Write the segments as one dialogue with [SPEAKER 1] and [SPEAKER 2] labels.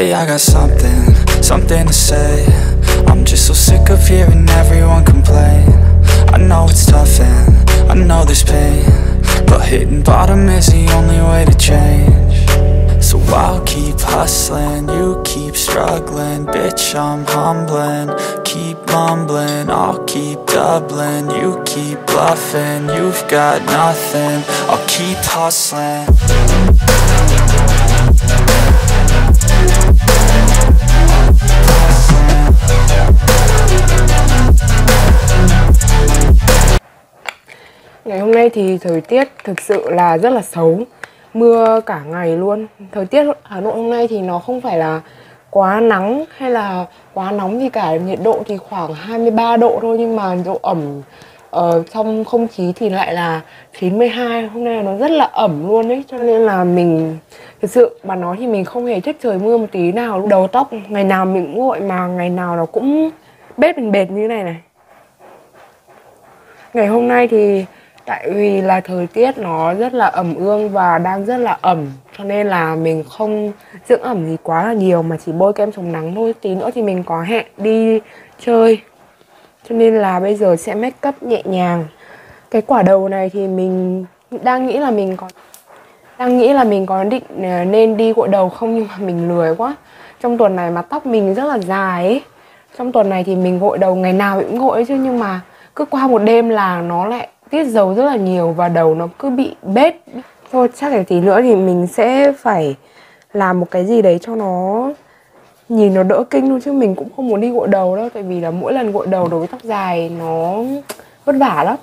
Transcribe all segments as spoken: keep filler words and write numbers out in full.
[SPEAKER 1] Hey, I got something, something to say. I'm just so sick of hearing everyone complain. I know it's tough and I know there's pain, but hitting bottom is the only way to change. So I'll keep hustling, you keep struggling. Bitch, I'm humbling, keep mumbling. I'll keep doubling, you keep bluffing. You've got nothing, I'll keep hustling.
[SPEAKER 2] Ngày hôm nay thì thời tiết thực sự là rất là xấu. Mưa cả ngày luôn. Thời tiết Hà Nội hôm nay thì nó không phải là quá nắng hay là quá nóng gì cả. Nhiệt độ thì khoảng hai mươi ba độ thôi, nhưng mà độ ẩm ở trong không khí thì lại là chín mươi hai. Hôm nay nó rất là ẩm luôn đấy. Cho nên là mình thực sự mà nói thì mình không hề thích trời mưa một tí nào. Đầu tóc ngày nào mình cũng gội mà ngày nào nó cũng bết mình bệt như này này. Ngày hôm nay thì tại vì là thời tiết nó rất là ẩm ương và đang rất là ẩm, cho nên là mình không dưỡng ẩm gì quá là nhiều mà chỉ bôi kem chống nắng thôi. Tí nữa thì mình có hẹn đi chơi, cho nên là bây giờ sẽ make up nhẹ nhàng. Cái quả đầu này thì mình đang nghĩ là mình có đang nghĩ là mình có định nên đi gội đầu không, nhưng mà mình lười quá. Trong tuần này mà tóc mình rất là dài ấy. Trong tuần này thì mình gội đầu ngày nào cũng gội ấy chứ, nhưng mà cứ qua một đêm là nó lại tiết dầu rất là nhiều và đầu nó cứ bị bết. Thôi chắc là tí nữa thì mình sẽ phải làm một cái gì đấy cho nó nhìn nó đỡ kinh thôi, chứ mình cũng không muốn đi gội đầu đâu. Tại vì là mỗi lần gội đầu đối với tóc dài nó vất vả lắm.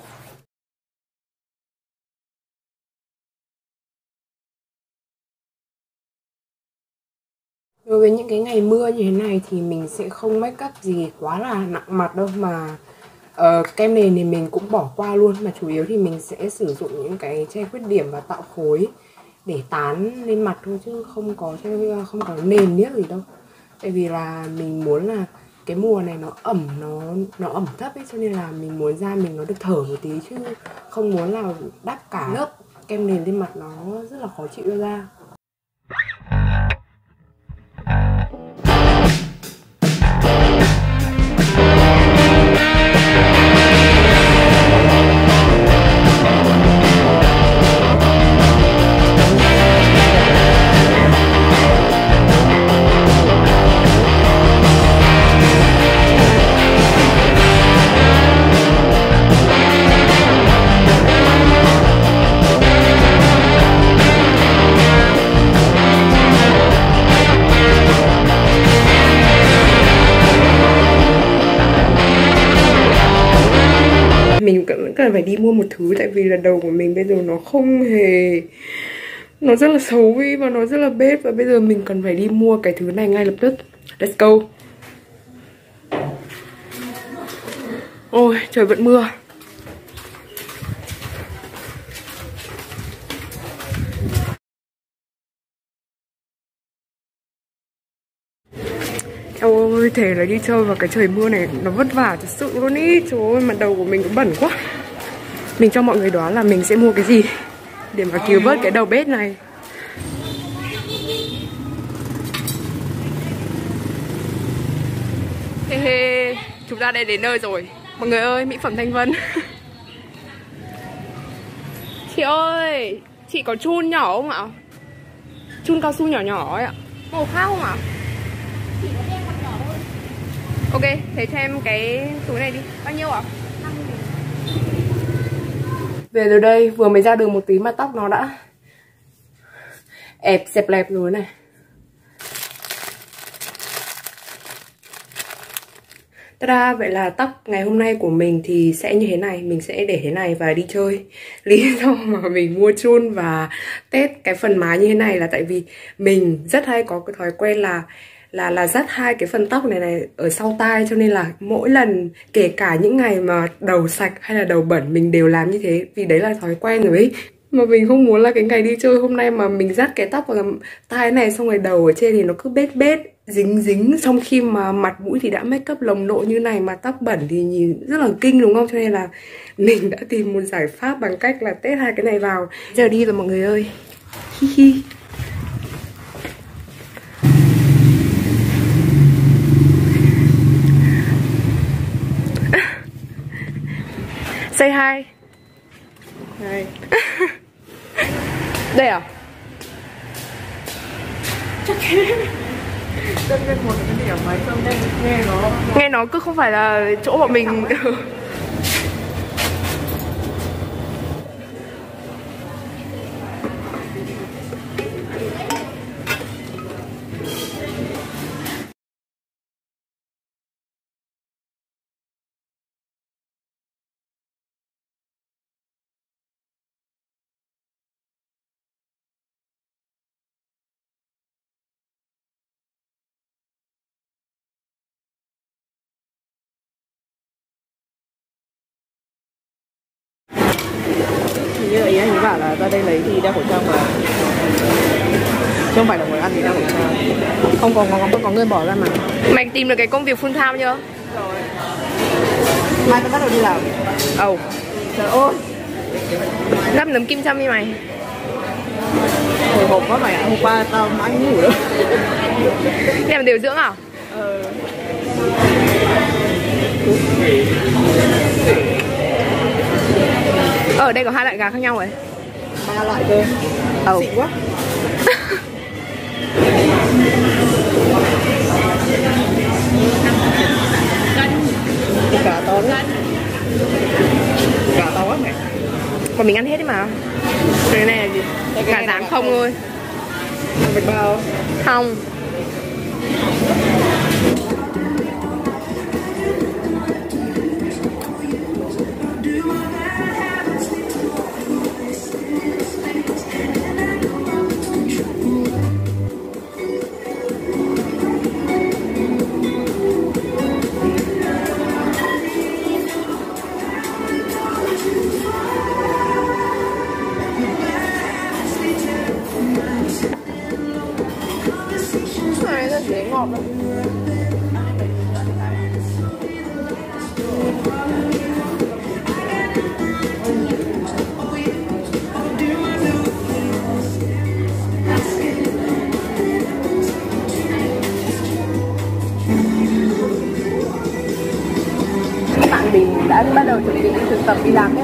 [SPEAKER 2] Đối với những cái ngày mưa như thế này thì mình sẽ không make up gì quá là nặng mặt đâu, mà Uh, kem nền thì mình cũng bỏ qua luôn, mà chủ yếu thì mình sẽ sử dụng những cái che khuyết điểm và tạo khối để tán lên mặt thôi, chứ không có không có nền niếc gì đâu. Tại vì là mình muốn là cái mùa này nó ẩm, nó nó ẩm thấp ấy, cho nên là mình muốn da mình nó được thở một tí, chứ không muốn là đắp cả lớp kem nền lên mặt, nó rất là khó chịu cho da. Mình vẫn cần phải đi mua một thứ, tại vì là đầu của mình bây giờ nó không hề, nó rất là xấu đi và nó rất là bết, và bây giờ mình cần phải đi mua cái thứ này ngay lập tức. Let's go. Ôi trời vẫn mưa. Ôi thể là đi chơi vào cái trời mưa này nó vất vả thật sự luôn ý. Trời ơi, mặt đầu của mình cũng bẩn quá. Mình cho mọi người đoán là mình sẽ mua cái gì để mà cứu vớt cái đầu bếp này. He he, chúng ta đã đến nơi rồi. Mọi người ơi, mỹ phẩm Thanh Vân. Chị ơi, chị có chun nhỏ không ạ? Chun cao su nhỏ nhỏ ấy ạ. Màu khác không ạ? Ok, thế cho em cái túi này đi. Bao nhiêu ạ? năm nghìn. Về rồi đây, vừa mới ra đường một tí mà tóc nó đã ẹp dẹp lẹp rồi này. Ta-da, vậy là tóc ngày hôm nay của mình thì sẽ như thế này. Mình sẽ để thế này và đi chơi. Lý do mà mình mua chun và test cái phần má như thế này là tại vì mình rất hay có cái thói quen là là là dắt hai cái phần tóc này này ở sau tai, cho nên là mỗi lần, kể cả những ngày mà đầu sạch hay là đầu bẩn, mình đều làm như thế, vì đấy là thói quen rồi ấy. Mà mình không muốn là cái ngày đi chơi hôm nay mà mình dắt cái tóc vào tai này, xong rồi đầu ở trên thì nó cứ bết bết dính dính, trong khi mà mặt mũi thì đã make up lồng độ như này mà tóc bẩn thì nhìn rất là kinh, đúng không? Cho nên là mình đã tìm một giải pháp bằng cách là test hai cái này vào. Giờ đi rồi mọi người ơi. Hi hi. Say hi.
[SPEAKER 3] Hi.
[SPEAKER 2] Đây à?
[SPEAKER 3] Chắc thế. Tất nhiên một cái điểm máy xong nghe, nghe nó
[SPEAKER 2] Nghe nó cứ không phải là chỗ bọn mình.
[SPEAKER 3] Hình như là ý anh ấy bảo là ra đây lấy thì đeo khẩu trang vào. Chứ không phải là ngồi ăn thì đeo khẩu trang.
[SPEAKER 2] Không có, có, có, có người bỏ ra mà. Mày tìm được cái công việc full time chưa?
[SPEAKER 3] Rồi. Mai tao bắt đầu đi làm.
[SPEAKER 2] Ồ. Oh.
[SPEAKER 3] Trời ơi.
[SPEAKER 2] Gắp nấm kim châm đi mày.
[SPEAKER 3] Hồi hộp quá mày ạ, hôm qua tao mãi ngủ đâu.
[SPEAKER 2] Đi làm điều dưỡng à?
[SPEAKER 3] Ờ.
[SPEAKER 2] Ở đây có hai loại gà khác nhau rồi.
[SPEAKER 3] Ba loại cơ.
[SPEAKER 2] Ồ.
[SPEAKER 3] Xịn quá. Gà to lắm. Gà to quá mày.
[SPEAKER 2] Còn mình ăn hết đi mà. Cái này là gì? Gà rán không thôi.
[SPEAKER 3] Bạch bao.
[SPEAKER 2] Không. Này rất dễ ngọt lắm. Các bạn mình đã bắt đầu chuẩn bị thực tập đi làm hết